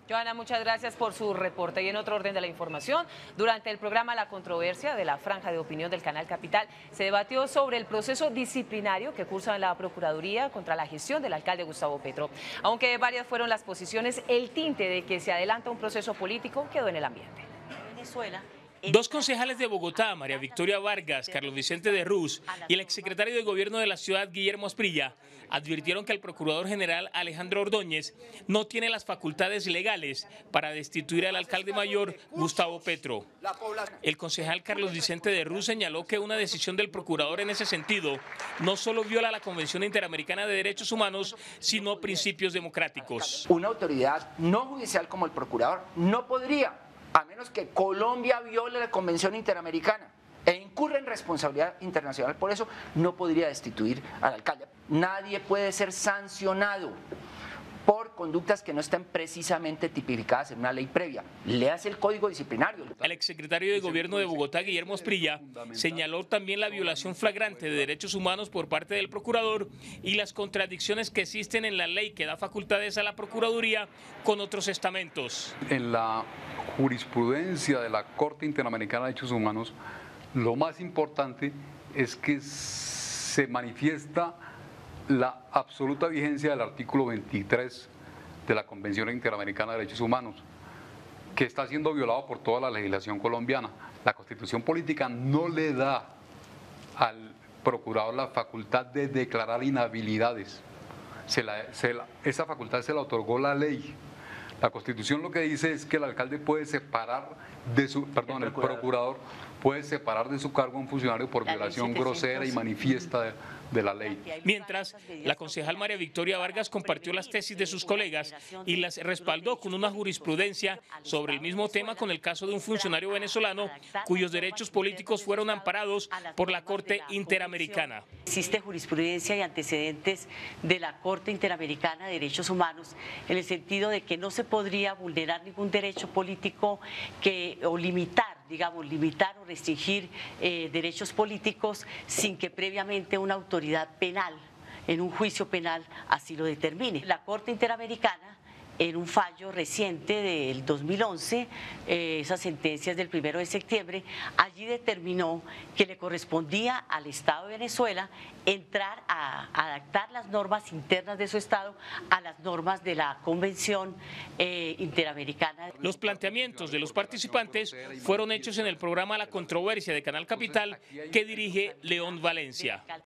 Joana, muchas gracias por su reporte. Y en otro orden de la información, durante el programa La Controversia de la Franja de Opinión del Canal Capital, se debatió sobre el proceso disciplinario que cursa la Procuraduría contra la gestión del alcalde Gustavo Petro. Aunque varias fueron las posiciones, el tinte de que se adelanta un proceso político quedó en el ambiente. Dos concejales de Bogotá, María Victoria Vargas, Carlos Vicente de Ruz y el exsecretario de Gobierno de la ciudad, Guillermo Asprilla, advirtieron que el procurador general Alejandro Ordóñez no tiene las facultades legales para destituir al alcalde mayor Gustavo Petro. El concejal Carlos Vicente de Ruz señaló que una decisión del procurador en ese sentido no solo viola la Convención Interamericana de Derechos Humanos, sino principios democráticos. Una autoridad no judicial como el procurador no podría, a menos que Colombia viole la Convención Interamericana e incurra en responsabilidad internacional, por eso no podría destituir al alcalde. Nadie puede ser sancionado por conductas que no estén precisamente tipificadas en una ley previa. Léase el Código Disciplinario. El exsecretario de Gobierno de Bogotá, Guillermo Asprilla, señaló también la violación flagrante de derechos humanos por parte del procurador y las contradicciones que existen en la ley que da facultades a la Procuraduría con otros estamentos. En la jurisprudencia de la Corte Interamericana de Derechos Humanos, lo más importante es que se manifiesta la absoluta vigencia del artículo 23 de la Convención Interamericana de Derechos Humanos, que está siendo violado por toda la legislación colombiana. La Constitución Política no le da al procurador la facultad de declarar inhabilidades. Esa facultad se la otorgó la ley. La Constitución lo que dice es que el alcalde puede separar de su, el procurador puede separar de su cargo a un funcionario por violación grosera y manifiesta de la ley. Mientras, la concejal María Victoria Vargas compartió las tesis de sus colegas y las respaldó con una jurisprudencia sobre el mismo tema con el caso de un funcionario venezolano cuyos derechos políticos fueron amparados por la Corte Interamericana. Existe jurisprudencia y antecedentes de la Corte Interamericana de Derechos Humanos en el sentido de que no se podría vulnerar ningún derecho político o limitar o restringir derechos políticos sin que previamente una autoridad penal, en un juicio penal, así lo determine. La Corte Interamericana, en un fallo reciente del 2011, esas sentencias del 1 de septiembre, allí determinó que le correspondía al Estado de Venezuela entrar a adaptar las normas internas de su Estado a las normas de la Convención Interamericana. Los planteamientos de los participantes fueron hechos en el programa La Controversia de Canal Capital que dirige León Valencia.